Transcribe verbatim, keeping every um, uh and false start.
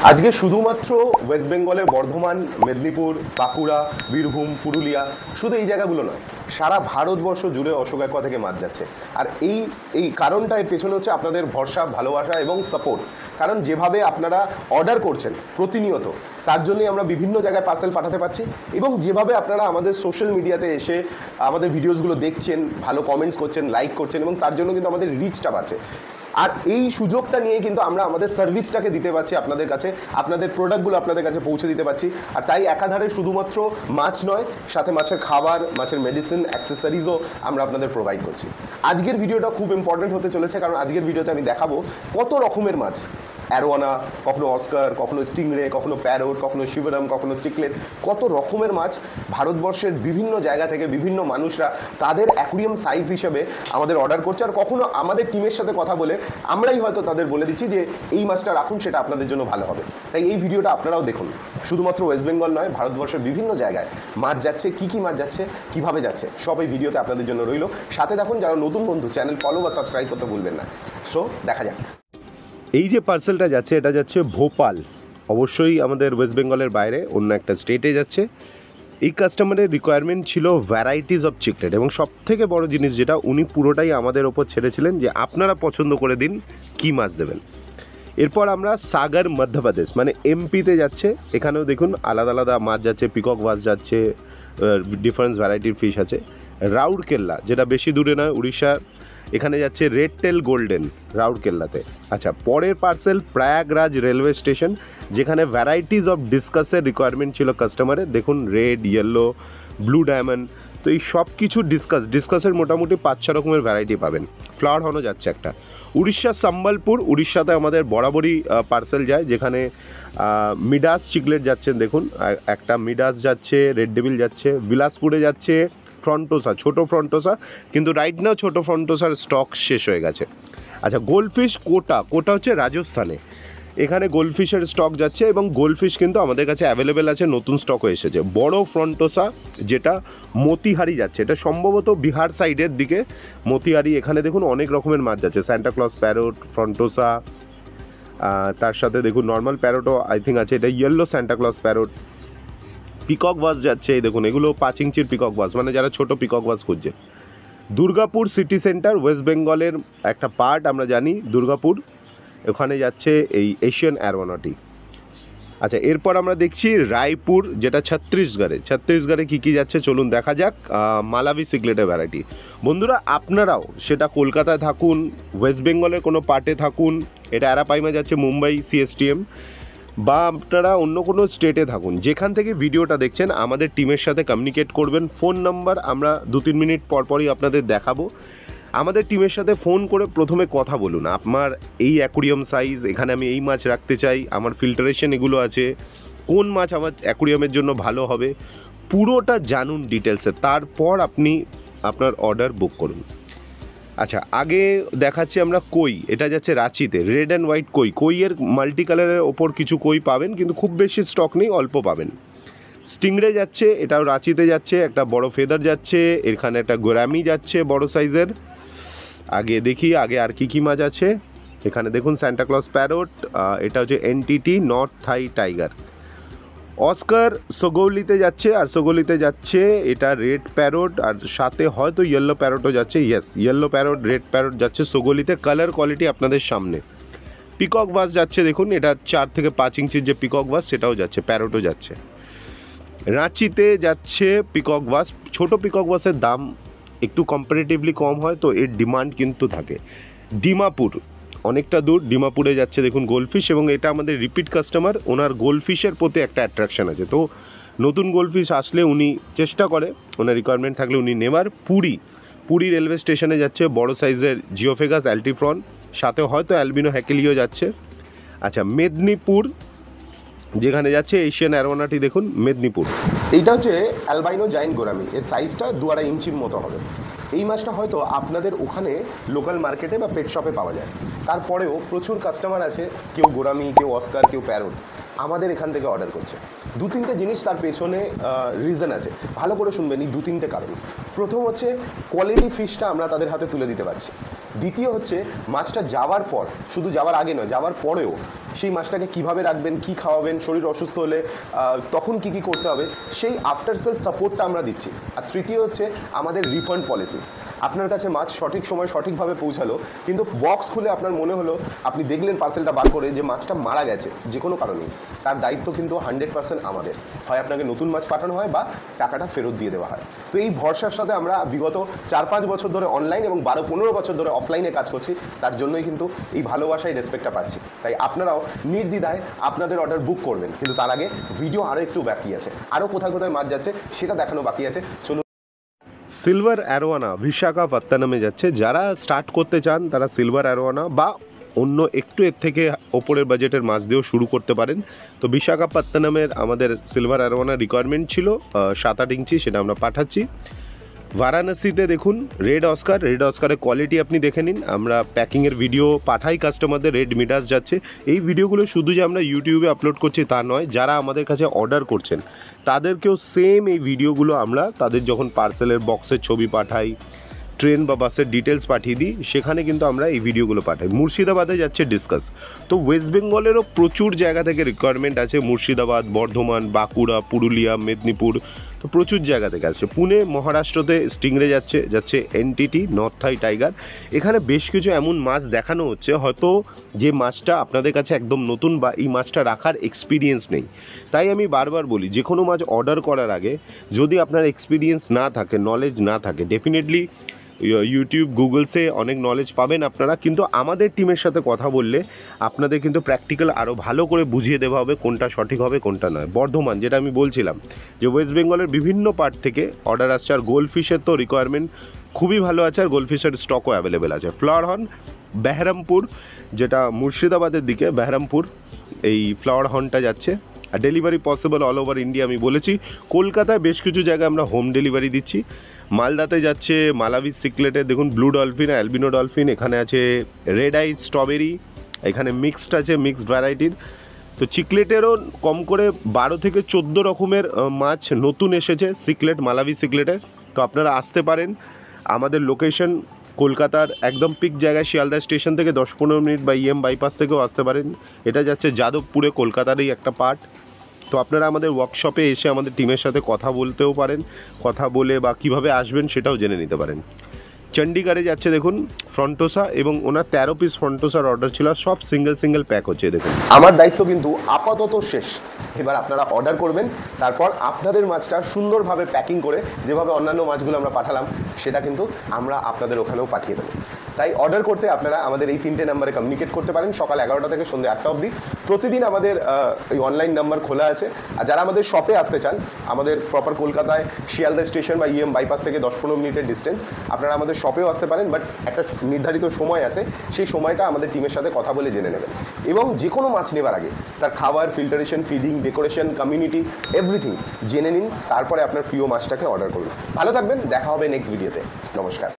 আজকে শুধুমাত্র ওয়েস্ট বেঙ্গলের বর্ধমান, মেদিনীপুর, বাঁকুড়া, বীরভূম, পুরুলিয়া, শুধু এই জায়গাগুলো নয়, সারা ভারতবর্ষ জুড়ে অশোক অ্যাকোয়া থেকে মাছ যাচ্ছে। আর এই এই কারণটা এর পেছনে হচ্ছে আপনাদের ভরসা, ভালোবাসা এবং সাপোর্ট। কারণ যেভাবে আপনারা অর্ডার করছেন প্রতিনিয়ত, তার জন্যই আমরা বিভিন্ন জায়গায় পার্সেল পাঠাতে পারছি। এবং যেভাবে আপনারা আমাদের সোশ্যাল মিডিয়াতে এসে আমাদের ভিডিওসগুলো দেখছেন, ভালো কমেন্টস করছেন, লাইক করছেন, এবং তার জন্য কিন্তু আমাদের রিচটা বাড়ছে। আর এই সুযোগটা নিয়ে কিন্তু আমরা আমাদের সার্ভিসটাকে দিতে পারছি আপনাদের কাছে, আপনাদের প্রোডাক্টগুলো আপনাদের কাছে পৌঁছে দিতে পারছি। আর তাই একাধারে শুধুমাত্র মাছ নয়, সাথে মাছের খাবার, মাছের মেডিসিন, অ্যাক্সেসরিজও আমরা আপনাদের প্রোভাইড করছি। আজকের ভিডিওটা খুব ইম্পর্টেন্ট হতে চলেছে, কারণ আজকের ভিডিওতে আমি দেখাবো কত রকমের মাছ, অ্যারোয়ানা, কখনো অস্কার, কখনো স্টিংরে, কখনো প্যারোট, কখনো শিবরাম, কখনো চিকলেট, কত রকমের মাছ ভারতবর্ষের বিভিন্ন জায়গা থেকে বিভিন্ন মানুষরা তাদের অ্যাকুরিয়াম সাইজ হিসেবে আমাদের অর্ডার করছে। আর কখনো আমাদের টিমের সাথে কথা বলে আমরাই হয়তো তাদের বলে দিচ্ছি যে এই মাছটা রাখুন, সেটা আপনাদের জন্য ভালো হবে। তাই এই ভিডিওটা আপনারাও দেখুন। শুধুমাত্র ওয়েস্ট বেঙ্গল নয়, ভারতবর্ষের বিভিন্ন জায়গায় মাছ যাচ্ছে, কী কী মাছ যাচ্ছে, কীভাবে যাচ্ছে, সব এই ভিডিওতে আপনাদের জন্য রইল। সাথে দেখুন, যারা নতুন বন্ধু, চ্যানেল ফলো বা সাবস্ক্রাইব করতে ভুলবেন না। সো দেখা যাক। এই যে পার্সেলটা যাচ্ছে, এটা যাচ্ছে ভোপাল, অবশ্যই আমাদের ওয়েস্ট বেঙ্গলের বাইরে অন্য একটা স্টেটে যাচ্ছে। এই কাস্টমারের রিকোয়ারমেন্ট ছিল ভ্যারাইটিস অফ চিকলেট, এবং সবথেকে বড় জিনিস যেটা, উনি পুরোটাই আমাদের ওপর ছেড়েছিলেন যে আপনারা পছন্দ করে দিন কী মাছ দেবেন। এরপর আমরা সাগর মধ্যপ্রদেশ মানে এমপিতে যাচ্ছে। এখানেও দেখুন আলাদা আলাদা মাছ যাচ্ছে, পিকক মাছ যাচ্ছে, ডিফারেন্ট ভ্যারাইটির ফিশ আছে। রাউরকেল্লা, যেটা বেশি দূরে নয়, উড়িষ্যা, এখানে যাচ্ছে রেড টেল গোল্ডেন রাউরকেল্লাতে। আচ্ছা, পরের পার্সেল প্রয়াগরাজ রেলওয়ে স্টেশন, যেখানে ভ্যারাইটিস অফ ডিসকাসের রিকোয়ারমেন্ট ছিল কাস্টমারের। দেখুন রেড, ইয়েলো, ব্লু ডায়মন্ড, তো এই সব কিছু ডিসকাস ডিসকাসের মোটামুটি পাঁচ ছ রকমের ভ্যারাইটি পাবেন। ফ্লাওয়ার হর্নও যাচ্ছে একটা। উড়িষ্যা সম্বলপুর, উড়িষ্যাতে আমাদের বরাবরই পার্সেল যায়, যেখানে মিডাস চিকলেট যাচ্ছেন। দেখুন একটা মিডাস যাচ্ছে, রেড ডেভিল যাচ্ছে। বিলাসপুরে যাচ্ছে ফ্রন্টোসা, ছোটো ফ্রন্টোসা, কিন্তু রাইট নাও ছোটো ফ্রন্টোসার স্টক শেষ হয়ে গেছে। আচ্ছা, গোল্ডফিশ কোটা, কোটা হচ্ছে রাজস্থানে, এখানে গোল্ডফিশের স্টক যাচ্ছে, এবং গোল্ডফিশ কিন্তু আমাদের কাছে অ্যাভেলেবেল আছে, নতুন স্টকও এসেছে। বড় ফ্রন্টোসা যেটা মতিহারি যাচ্ছে, এটা সম্ভবত বিহার সাইডের দিকে মতিহারি। এখানে দেখুন অনেক রকমের মাছ যাচ্ছে, স্যান্টাক্লজ প্যারোট, ফ্রন্টোসা, তার সাথে দেখুন নর্মাল প্যারোটও আই থিঙ্ক আছে, এটা yellow Santa Claus parrot. Peacock bass যাচ্ছে, এই দেখুন এগুলো পাঁচ ইঞ্চির পিকক বাস, মানে যারা ছোটো পিকক বাস খুঁজছে। দুর্গাপুর সিটি সেন্টার, ওয়েস্ট বেঙ্গলের একটা পার্ট আমরা জানি দুর্গাপুর, ওখানে যাচ্ছে এই এশিয়ান অ্যারোনটিক। আচ্ছা, এরপর আমরা দেখছি রায়পুর, যেটা ছত্তিশগড়ে। ছত্তিশগড়ে কী কী যাচ্ছে চলুন দেখা যাক। মালাবি সিগলেটের ভ্যারাইটি। বন্ধুরা, আপনারাও সেটা কলকাতায় থাকুন, ওয়েস্ট বেঙ্গলের কোনো পার্টে থাকুন, এটা অ্যারাপাইমা যাচ্ছে মুম্বাই সিএসটিএম, বা আপনারা অন্য কোনো স্টেটে থাকুন, যেখান থেকে ভিডিওটা দেখছেন, আমাদের টিমের সাথে কমিউনিকেট করবেন। ফোন নাম্বার আমরা দু তিন মিনিট পরপরই আপনাদের দেখাবো। আমাদের টিমের সাথে ফোন করে প্রথমে কথা বলুন, আমার এই অ্যাকুরিয়াম সাইজ, এখানে আমি এই মাছ রাখতে চাই, আমার ফিল্টারেশন এগুলো আছে, কোন মাছ আমার অ্যাকুরিয়ামের জন্য ভালো হবে, পুরোটা জানুন ডিটেলসে, তারপর আপনি আপনার অর্ডার বুক করুন। আচ্ছা, আগে দেখাচ্ছি আমরা কই, এটা যাচ্ছে রাঁচিতে, রেড অ্যান্ড হোয়াইট কই। কইয়ের মাল্টি কালারের ওপর কিছু কই পাবেন, কিন্তু খুব বেশি স্টক নেই, অল্প পাবেন। স্টিংরে যাচ্ছে, এটাও রাঁচিতে যাচ্ছে, একটা বড় ফেদার যাচ্ছে, এখানে একটা গোরামি যাচ্ছে বড় সাইজের। আগে দেখি আগে আর কি কী মাছ আছে। এখানে দেখুন স্যান্টাক্লজ প্যারোট, এটা হচ্ছে এনটিটি নর্থ থাই টাইগার। অস্কার সোগৌলিতে যাচ্ছে, আর সোগৌলিতে যাচ্ছে এটা রেড প্যারোট, আর সাথে হয়তো ইয়েলো প্যারোটও যাচ্ছে। Yes, yellow parrot, red parrot যাচ্ছে সোগৌলিতে। কালার কোয়ালিটি আপনাদের সামনে। পিকক বাস যাচ্ছে, দেখুন এটা চার থেকে পাঁচ ইঞ্চির যে পিকক বাস, সেটাও যাচ্ছে, প্যারোটও যাচ্ছে। রাঁচিতে যাচ্ছে পিকক বাস। ছোটো পিকক বাসের দাম একটু কম্পারেটিভলি কম হয়, তো এর ডিমান্ড কিন্তু থাকে। ডিমাপুর অনেকটা দূর, ডিমাপুরে যাচ্ছে দেখুন গোল্ডফিশ, এবং এটা আমাদের রিপিট কাস্টমার, ওনার গোল্ডফিশের প্রতি একটা অ্যাট্রাকশান আছে, তো নতুন গোল্ডফিশ আসলে উনি চেষ্টা করে, ওনার রিকোয়ারমেন্ট থাকলে উনি নেওয়ার। পুরী, পুরী রেলওয়ে স্টেশনে যাচ্ছে বড় সাইজের জিওফেগাস অ্যাল্টিফ্রন, সাথে হয়তো অ্যালবিনো হ্যাকেলিও যাচ্ছে। আচ্ছা, মেদিনীপুর যেখানে যাচ্ছে এশিয়ান অ্যারোনাটি, দেখুন মেদিনীপুর, এইটা হচ্ছে অ্যালবাইনো জায়েন্ট গোরামি, এর সাইজটা দু আড়াই ইঞ্চির মতো হবে। এই মাছটা হয়তো আপনাদের ওখানে লোকাল মার্কেটে বা পেট শপে পাওয়া যায়। তারপরেও প্রচুর কাস্টমার আছে, কেউ গোরামি, কেউ অস্কার, কেউ প্যারোট, আমাদের এখান থেকে অর্ডার করছে। দু তিনটে জিনিস তার পেছনে রিজন আছে, ভালো করে শুনবেন। এই দু তিনটে কারণ। প্রথম হচ্ছে কোয়ালিটি ফিশটা আমরা তাদের হাতে তুলে দিতে পারছি। দ্বিতীয় হচ্ছে মাছটা যাওয়ার পর, শুধু যাওয়ার আগে নয়, যাওয়ার পরেও সেই মাছটাকে কিভাবে রাখবেন, কি খাওয়াবেন, শরীর অসুস্থ হলে তখন কি কি করতে হবে, সেই আফটার সেল সাপোর্টটা আমরা দিচ্ছি। আর তৃতীয় হচ্ছে আমাদের রিফান্ড পলিসি। আপনার কাছে মাছ সঠিক সময় সঠিকভাবে পৌঁছালো, কিন্তু বক্স খুলে আপনার মনে হলো, আপনি দেখলেন পার্সেলটা বার করে যে মাছটা মারা গেছে যে কোনো কারণেই, তার দায়িত্ব কিন্তু হান্ড্রেড পার্সেন্ট আমাদের। হয় আপনাকে নতুন মাছ পাঠানো হয় বা টাকাটা ফেরত দিয়ে দেওয়া হয়। তো এই ভরসার সাথে আমরা বিগত চার পাঁচ বছর ধরে অনলাইন এবং বারো পনেরো বছর ধরে অফলাইনে কাজ করছি, তার জন্যই কিন্তু এই ভালোবাসায় রেসপেক্টটা পাচ্ছি। তাই আপনারাও নির্দ্বিধায় আপনাদের অর্ডার বুক করবেন। কিন্তু তার আগে ভিডিও আরও একটু বাকি আছে, আরও কোথায় কোথায় মাছ যাচ্ছে সেটা দেখানো বাকি আছে। চলুন। সিলভার অ্যারোয়ানা বিশাখাপত্তনমে যাচ্ছে। যারা স্টার্ট করতে চান তারা সিলভার অ্যারোয়ানা বা অন্য একটু এর থেকে ওপরের বাজেটের মাছ দিয়েও শুরু করতে পারেন। তো বিশাখাপত্তনমের আমাদের সিলভার অ্যারোয়ানা রিকোয়ারমেন্ট ছিল সাত আট ইঞ্চি, সেটা আমরা পাঠাচ্ছি। বারাণসীতে দেখুন রেড অস্কার, রেড অস্কারের কোয়ালিটি আপনি দেখে নিন। আমরা প্যাকিংয়ের ভিডিও পাঠাই কাস্টমারদের, রেড মিডাস যাচ্ছে। এই ভিডিওগুলো শুধু যে আমরা ইউটিউবে আপলোড করছি তা নয়, যারা আমাদের কাছে অর্ডার করছেন তাদেরকেও সেম এই ভিডিওগুলো আমরা তাদের যখন পার্সেলের বক্সের ছবি পাঠাই, ট্রেন বা বাসের ডিটেলস পাঠিয়ে দিই, সেখানে কিন্তু আমরা এই ভিডিওগুলো পাঠাই। মুর্শিদাবাদে যাচ্ছে ডিসকাস। তো ওয়েস্ট বেঙ্গলেরও প্রচুর জায়গা থেকে রিকোয়ারমেন্ট আছে, মুর্শিদাবাদ, বর্ধমান, বাঁকুড়া, পুরুলিয়া, মেদিনীপুর, তো প্রচুর জায়গা থেকে আসছে। পুনে মহারাষ্ট্রতে স্টিংরে যাচ্ছে, যাচ্ছে এনটিটি, নর্থ থাই টাইগার। এখানে বেশ কিছু এমন মাছ দেখানো হচ্ছে হয়তো যে মাছটা আপনাদের কাছে একদম নতুন বা এই মাছটা রাখার এক্সপিরিয়েন্স নেই। তাই আমি বারবার বলি, যে কোনো মাছ অর্ডার করার আগে যদি আপনার এক্সপিরিয়েন্স না থাকে, নলেজ না থাকে, ডেফিনেটলি ইউটিউব, গুগলসে অনেক নলেজ পাবেন আপনারা, কিন্তু আমাদের টিমের সাথে কথা বললে আপনাদের কিন্তু প্র্যাকটিক্যাল আরও ভালো করে বুঝিয়ে দেওয়া হবে কোনটা সঠিক হবে কোনটা নয়। বর্ধমান, যেটা আমি বলছিলাম যে ওয়েস্ট বেঙ্গলের বিভিন্ন পার্ট থেকে অর্ডার আসছে, আর গোল্ডফিশের তো রিকোয়ারমেন্ট খুবই ভালো আছে, আর গোল্ডফিশের স্টকও অ্যাভেলেবেল আছে। ফ্লাওয়ার হর্ন বেহরামপুর, যেটা মুর্শিদাবাদের দিকে, বেহরামপুর এই ফ্লাওয়ার হর্নটা যাচ্ছে। আর delivery possible all over India আমি বলেছি। কলকাতায় বেশ কিছু জায়গায় আমরা হোম ডেলিভারি দিচ্ছি। মালদাতে যাচ্ছে মালাভি সিকলেটে, দেখুন ব্লু ডলফিন, অ্যালবিনো ডলফিন, এখানে আছে রেড আই স্ট্রবেরি, এখানে মিক্সড আছে, মিক্সড ভ্যারাইটির। তো চিকলেটেরও কম করে বারো থেকে চোদ্দো রকমের মাছ নতুন এসেছে সিকলেট, মালাভি সিকলেটে। তো আপনারা আসতে পারেন। আমাদের লোকেশন কলকাতার একদম পিক জায়গায়, শিয়ালদা স্টেশন থেকে দশ পনেরো মিনিট বা ইএম বাইপাস থেকেও আসতে পারেন। এটা যাচ্ছে যাদবপুরে, কলকাতারই একটা পার্ট। তো আপনারা আমাদের ওয়ার্কশপে এসে আমাদের টিমের সাথে কথা বলতেও পারেন, কথা বলে বা কিভাবে আসবেন সেটাও জেনে নিতে পারেন। চণ্ডীগড়ে যাচ্ছে দেখুন ফ্রন্টোসা, এবং ওনার তেরো পিস ফ্রন্টোসার অর্ডার ছিল, সব সিঙ্গেল সিঙ্গেল প্যাক হচ্ছে দেখুন। আমার দায়িত্ব কিন্তু আপাতত শেষ। এবার আপনারা অর্ডার করবেন, তারপর আপনাদের মাছটা সুন্দরভাবে প্যাকিং করে যেভাবে অন্যান্য মাছগুলো আমরা পাঠালাম সেটা কিন্তু আমরা আপনাদের ওখানেও পাঠিয়ে দেবো। তাই অর্ডার করতে আপনারা আমাদের এই তিনটে নাম্বারে কমিউনিকেট করতে পারেন, সকাল এগারোটা থেকে সন্ধ্যে আটটা অবধি। প্রতিদিন আমাদের এই অনলাইন নাম্বার খোলা আছে। আর যারা আমাদের শপে আসতে চান, আমাদের প্রপার কলকাতায় শিয়ালদা স্টেশন বা ইএম বাইপাস থেকে দশ পনেরো মিনিটের ডিস্টেন্স, আপনারা আমাদের শপেও আসতে পারেন, বাট একটা নির্ধারিত সময় আছে, সেই সময়টা আমাদের টিমের সাথে কথা বলে জেনে নেবেন। এবং যে কোনো মাছ নেবার আগে তার খাবার, filtration, feeding, decoration, community, everything জেনে নিন, তারপরে আপনার প্রিয় মাছটাকে অর্ডার করুন। ভালো থাকবেন, দেখা হবে নেক্সট ভিডিওতে। নমস্কার।